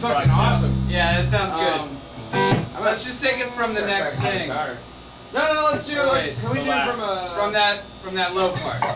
fucking awesome. Yeah, that sounds good. Let's just take it from the next thing. No, let's do. Can we do it from that low part?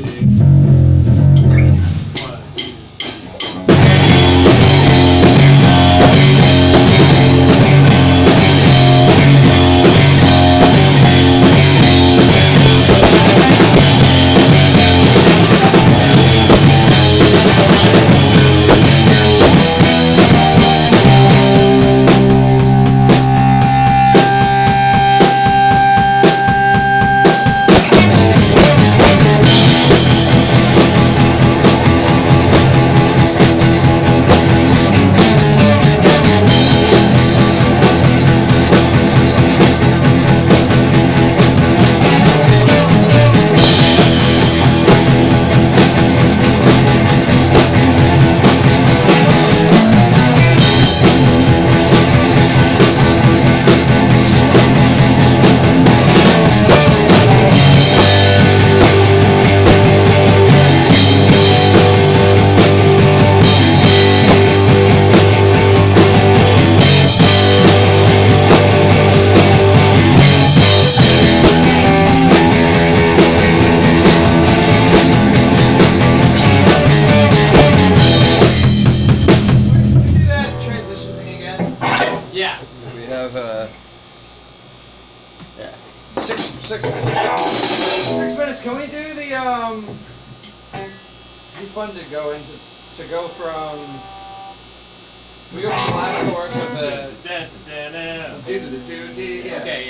Can we do the It'd be fun to go from. We go from the last chorus of the. Yeah. Okay,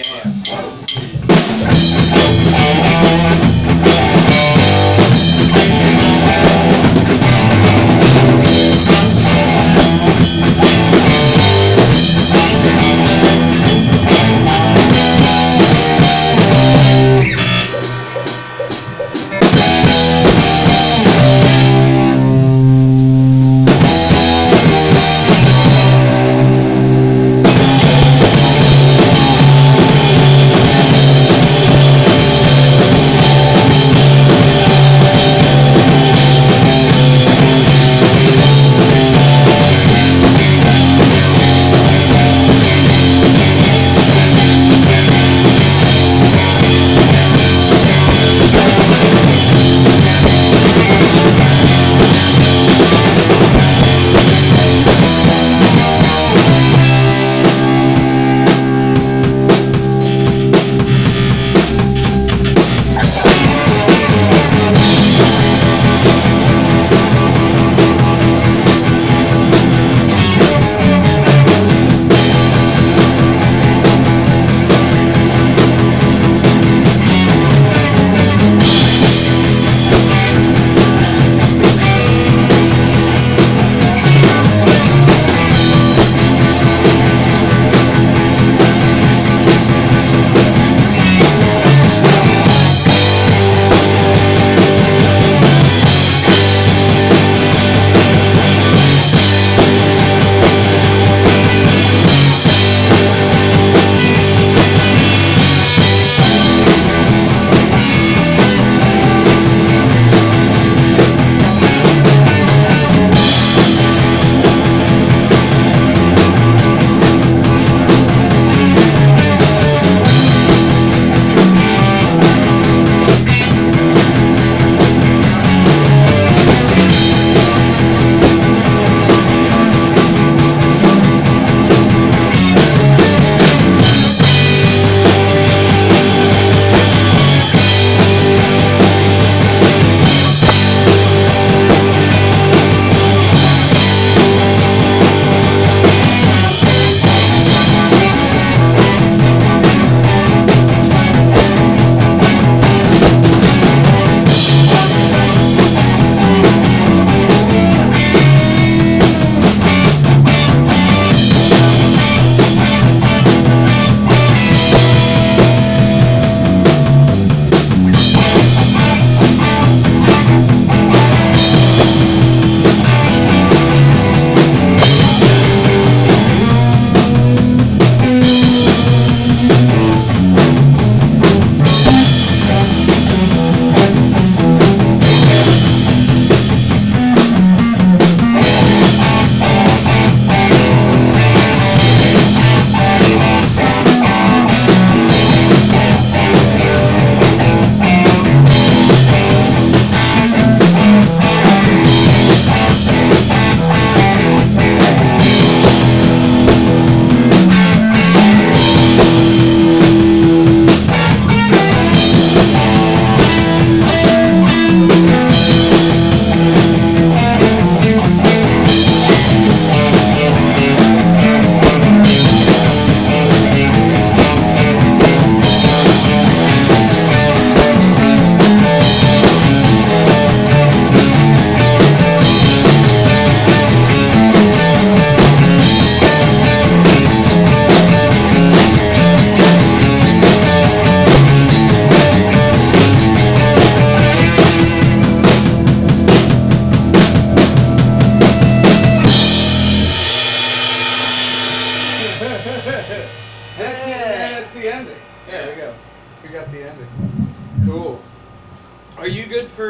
That's the ending. Yeah. There we go. We got the ending. Cool. Are you good for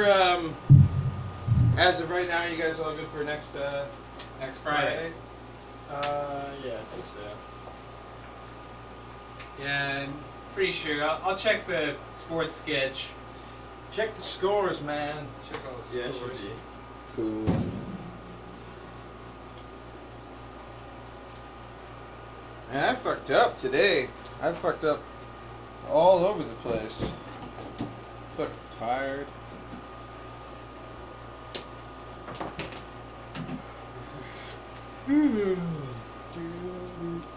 as of right now? You guys all good for next Friday. Yeah, I think so. Yeah, I'm pretty sure. I'll check the sports sketch. Check the scores, man. Check all the Yeah, it scores. should be. Cool. Man, I fucked up today. I fucked up all over the place. Fucking tired.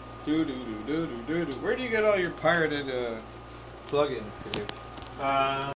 Where do you get all your pirated plugins, Cave?